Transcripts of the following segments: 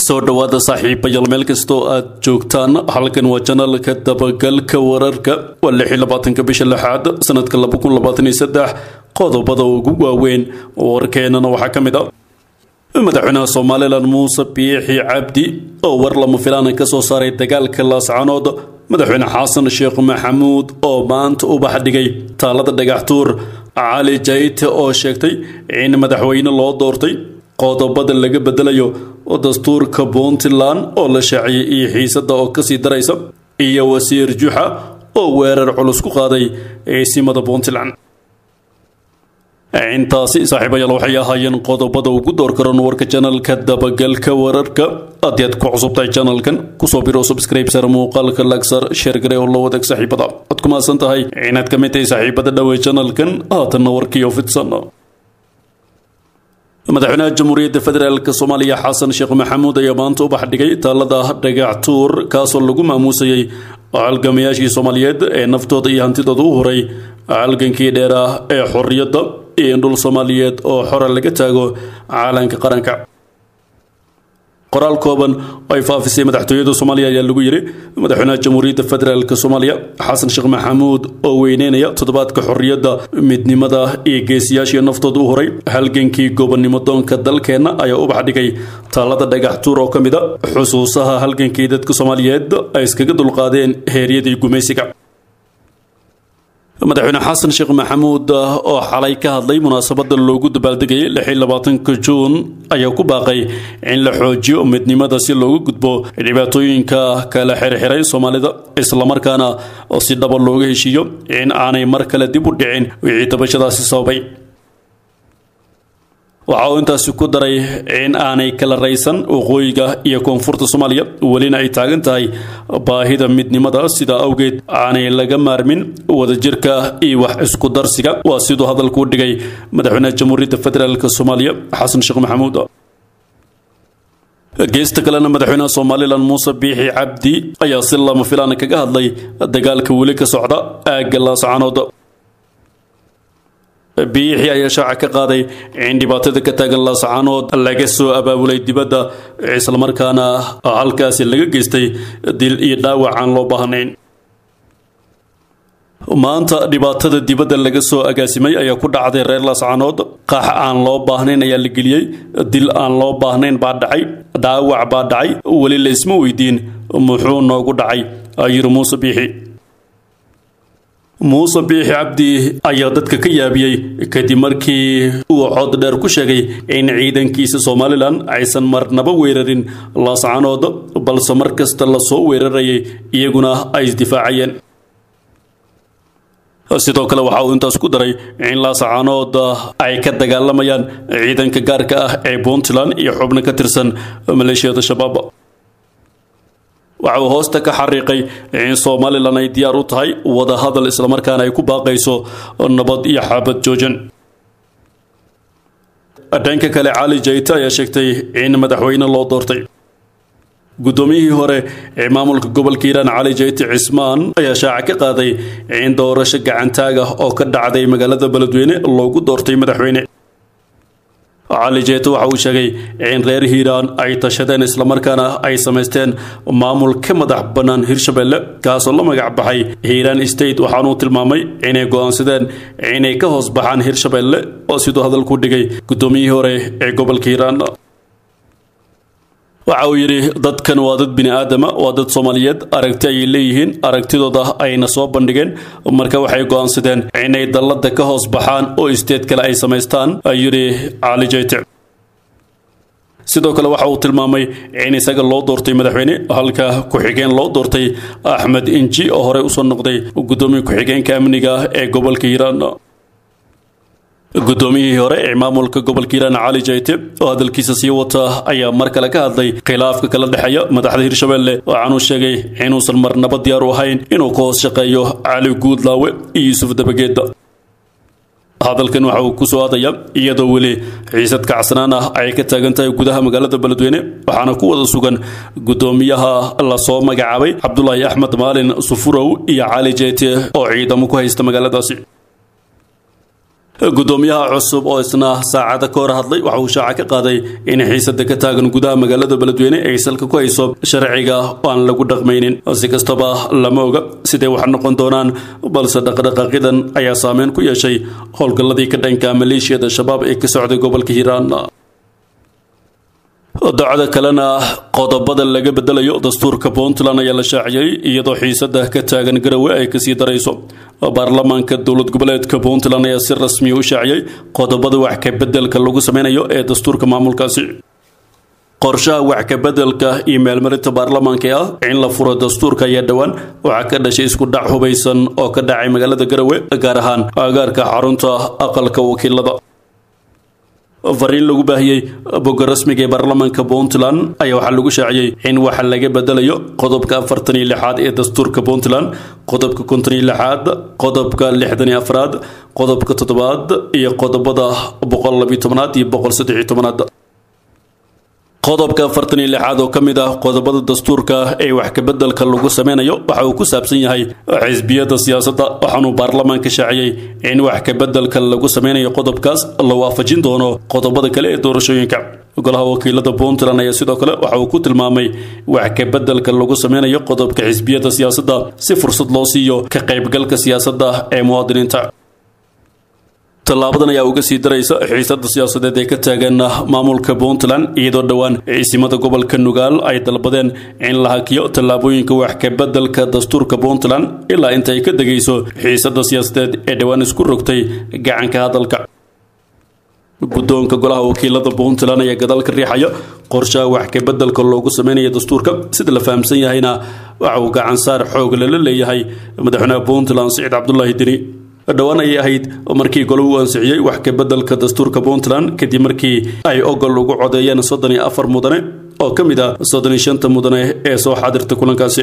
soo dhawaada saaxiibayaal meel kastoo aad joogtaan halkan waa channelka dabagalka wararka waa 26 bisha 6 sanadka 2023 qodobada ugu waaweyn warkeenana waxaa kamid ah madaxweynaha Soomaaliland Muuse Biixi Cabdi oo war lama filaan ka soo saaray dagaalka Laascaanood madaxweyne Xasan Sheekh Maxamuud oo maanta u baxdigay taalada dhagaxtuur Ali Jayte oo sheegtay in madaxweyne loo doortay qodobada laga bedelayo oo dastuurka Puntland oo la shaaciyay iyo xiisada oo ka sii daraysa iyo wasiir Juxa oo weerar culus ku qaaday simada Puntland intaasi saaxiibayaal waxay ahaayeen qodobada ugu door karan warka channelka dabagalka wararka aad ku cusubtay channelkan ku soo biro subscribe sar muuqaalka like sar share gareeyo la wadaag saaxiibada ad kuma santahay inaad ka mid tahay saaxiibada dhaw channelkan aadna warkiyo fidsan madaxweynaha jamhuuriyadda federaalka Soomaaliya Xasan Sheekh Maxamuud ayaa maanta u baxdigay taalada dhagaxtuur kaasoo lagu maamuusay halgamayaashii Soomaaliyeed ee naftooda iyo hantidooda u horay halgankii dheeraa ee xorriyadda iyo dhul Soomaaliyeed oo xor laga taago caalanka qaranka qoraal kooban ay faafisay madaxtooyada Soomaaliya ayaa lagu yiri madaxweynaha jamhuuriyadda federaalka Soomaaliya Xasan Sheekh Maxamuud oo weyneynaya toddobaadka xorriyadda midnimada iyo geesiyaashii naftooda u horay halgankii gobonnimo doonka dalkeena ayaa u baxdigay taalada dhagaxtuur oo kamid ah xusuusaha halgankii dadka Soomaaliyeed ay iskaga dulqaadeen heeryadii gumaysiga madaxweyne Xasan Sheekh Maxamuud oo xalay ka hadlay munaasabada loogu dabaaldegay 26 Juun ayaa ku baaqay in la xoojiyo midnimada si loogu gudbo dhibaatooyinka kala xirxiray Soomaalida isla markaana si dhab ah looga heshiiyo in aanay mar kale dib u dhicin wixii tabashadaasi sababay waxa uu intaas ku daray in aanay kala raysan waqooyiga iyo koonfurta Soomaaliya walina ay taagan tahay baahida midnimada sida awgeed aanay laga maarmin wadajirka iyo wax isku darsiga waa sidoo hadalku dhigay madaxweynaha jamhuuriyadda federaalka Soomaaliya Xasan Sheekh Maxamuud geesta kalena madaxweynaha Soomaaliland Muuse Biixi Cabdi ayaa si lama filaan kaga hadlay dagaalka wali ka socda aagga Laascaanood Biixi ayaa shaaca ka qaaday in dhibaatada ka taagan Laascaanood laga soo abaabulay dibadda isla markaana halkaas laga geystay dil iyo dhaawac aan loo baahnayn maanta dhibaatada dibadda laga soo agaasimay ayaa ku dhacday reer Laascaanood qax aan loo baahnayn ayaa la geliyay dil aan loo baahnayn baa dhacay dhaawac baa dhacay wali la isma weydiin muxuu noogu dhacay ayuu Muuse Biixi Muuse Biixi Cabdi ayaa dadka ka yaabiyay kadib markii uu cod dheer ku sheegay in ciidankiisa Soomaaliland aysan marnaba weerarin Laascaanood balse markasta la soo weerarayay iyaguna ay isdifaacayeen sidoo kale waxa uu intaas ku daray in Laascaanood ay ka dagaalamayaan ciidanka gaarka ah ee Puntland iyo xubno ka tirsan maleeshiyada shabaab waxa uu hoosta ka xariiqay in Soomaaliland ay diyaar u tahay wada hadal isla markaana ay ku baaqayso nabad iyo xabad joojan dhanka kale Ali Jayte ayaa sheegtay in madaxweyne loo doortay gudoomiyihii hore ee maamulka gobolka Hiiraan Ali Jayte Cismaan ayaa shaaca ka qaaday in doorasho gacantaaga oo ka dhacday magaalada Beledweyne loogu doortay madaxweyne Ali Jayte waxa uu sheegay in reer Hiiraan ay tashadeen isla markaana ay sameysteen maamul ka madax banaan Hirshabelle kaasoo la magac baxay Hiiraan State waxaanu tilmaamay inay go'aansadeen inay ka hoos baxaan Hirshabelle oo sidoo hadalku dhigay gudoomiyihii hore ee gobolka Hiiraan waxa uu yiri dadkan waa dad bini aadama waa dad Soomaaliyeed aragti ay leeyihiin aragtidooda ayna soo bandhigeen marka waxay go'aansadeen inay dalada ka hoos baxaan oo state kale ay sameystaan ayuu Ali Jayte sidoo kale waxa uu tilmaamay in isaga loo doortay madaxweyne halka ku xigeen loo doortay Axmed Inji oo hore u soo noqday gudoomiye ku xigeenka amniga ee gobolka Hiiraan gudoomiyihii hore ee maamulka gobolka Hiiraan Ali Jayte oo hadalkiisa sii wata ayaa mar kale ka hadlay khilaafka kala dhaxeeya madaxda Hirshabelle waxaanu sheegay inuusan marnaba diyaar u ahayn inuu ka hoos shaqeeyo Ali Guudlaawe iyo Yuusuf Dabageed hadalkan waxa uu ku soo aadaya iyadoo wali xiisad kacsanaan ah ay ka taagan tahay gudaha magaalada Beledweyne waxaana ku wada sugan gudoomiyaha la soo magacaabay Cabdullaahi Axmed Maalin Sufurow iyo Ali Jayte oo ciidamo ku haysta magaaladaasi gudoomiyaha cusub oo isna saacada ka hor hadlay waxa uu shaaca ka qaaday in xiisada ka taagan gudaha magaalada Beledweyne ay salka ku hayso sharciga aan lagu dhaqmaynin si kastaba lama oga sidee wax noqon doonaan balse dhaqdhaqaaqidan ayaa saameyn ku yeeshay howlgalladii ka dhanka maleeshiyada shabaab ee ka socday gobolka Hiiraan dacwada kalena qodobada laga bedelayo dastuurka Puntland ayaa la shaaciyay iyadoo xiisada ka taagan Garowe ay ka sii darayso baarlamaanka dowlad goboleedka Puntland ayaa si rasmi u shaaciyay qodobada wax ka bedelka lagu sameynayo ee dastuurka maamulkaasi qorshaha wax ka bedelka email marinta baarlamaanka in la furo dastuurka ayaa dhawaan waxa ka dhashay isku dhac hubaysan oo ka dhacay magaalada Garowe gaar ahaan agaarka xarunta aqalka wakiilada fariin lagu baahiyay bogga rasmiga ee baarlamaanka Puntland ayaa waxa lagu shaaciyay in waxa laga bedelayo qodobka 46 ee dastuurka Puntland qodobka 56 qodobka 64 qodobka 7 iyo qodobada 112 iyo 113 qodobka 46 oo kamid ah qodobada dastuurka ee wax ka bedelka lagu sameynayo waxa uu ku saabsan yahay xisbiyada siyaasadda waxaanu baarlamaanka shaaciyay in wax ka bedelka lagu sameynayo qodobkaas la waafajin doono qodobada kale ee doorashooyinka golaha wakiilada Puntland ayaa sidoo kale waxa uu ku tilmaamay wax ka bedelka lagu sameynayo qodobka xisbiyada siyaasadda si fursad loo siiyo ka qaybgalka siyaasadda ee muwaadiniinta talaabadan ayaa uga sii daraysa xiisada siyaasadeed ee ka taagan maamulka Puntland iyadoo dhawaan ciidamada gobolka Nugaal ay dalbadeen in la hakiyo talaabooyinka wax ka bedelka dastuurka Puntland ilaa inta ay ka dagayso xiisada siyaasadeed ee dhawaan isku rogtay gacanka hadalka guddoonka golaha wakiilada Puntland ayaa gadaal ka riixaya qorshaha wax ka bedelka loogu sameynayo dastuurka sida la fahamsan yahayna waxa uu gacan saar xoog leh leeyahay madaxweynaha Puntland Siciid Cabdullaahi Dini dhawaan ay ahayd markii goluhu ansixiyay wax ka bedelka dastuurka Puntland kadib markii ay ogol ugu codeeyeen 34 mudane oo kamid ah 35 mudane ee soo xaadirtay kulankaasi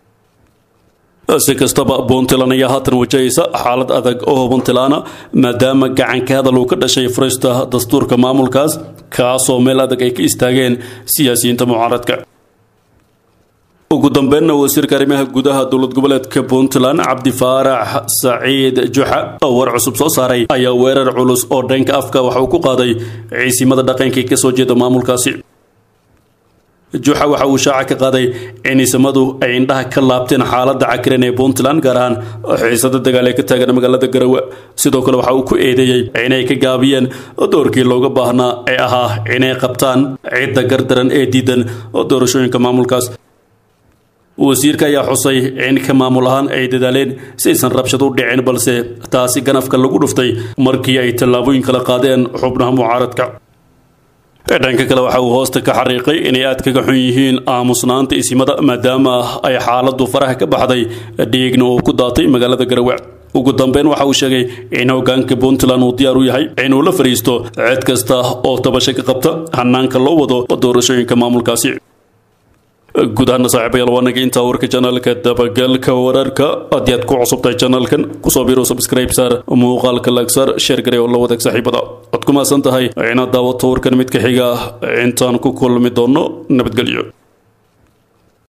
si kastaba Puntland ayaa haatan wajahaysa xaalad adag oo Puntland maadaama gacanka hadal uu ka dhashay furista dastuurka maamulkaas kaasoo meel adag ay ka istaageen siyaasiyiinta mucaaradka ugu dambeynna wasiirka arrimaha gudaha dowlad goboleedka Puntland Cabdi Faarax Saciid Juxa oo war cusub soo saaray ayaa weerar culus oo dhanka afka waxa uu ku qaaday ciidamada dhaqanka ee ka soo jeeda maamulkaasi Juxa waxa uu shaaca ka qaaday in ciidamadu ay indhaha ka laabteen xaaladda cakiran ee Puntland gaar ahaan xiisada dagaal ee ka taagan magaalada Garowe sidoo kale waxa uu ku eedeeyay inay ka gaabiyeen doorkii looga baahnaa ee ahaa inay qabtaan ciidda gardaran ee diidan doorashooyinka maamulkaas wasiirka ayaa xusay in ka maamul ahaan ay dadaaleen si aysan rabshad u dhicin balse taasi ganafka lagu dhuftay markii ay tallaabooyin kala qaadeen xubnaha mucaaradka dhanka kale waxa uu hoosta ka xariiqay inay aad kaga xun yihiin aamusnaanta isimada maadaama ay xaaladdu faraha ka baxday dhiigna uu ku daatay magaalada Garowe ugu dambeyn waxa uu sheegay in hoggaanka Puntland uu diyaar u yahay inuu la fariisto cid kasta oo tabasho ka qabta hanaanka loo wado doorashooyinka maamulkaasi gudaha saaxiibayaal wanaga inta warka channelka dabagalka wararka aad ku cusubtay channelkan ku soo biiro subscribe sar muuqaalka like sar share gareeyo la wadaag saaxiibada ad ku maasan tahay inaad daawato warkan mid ka xiga intaan ku kulmi doono nabadgelyo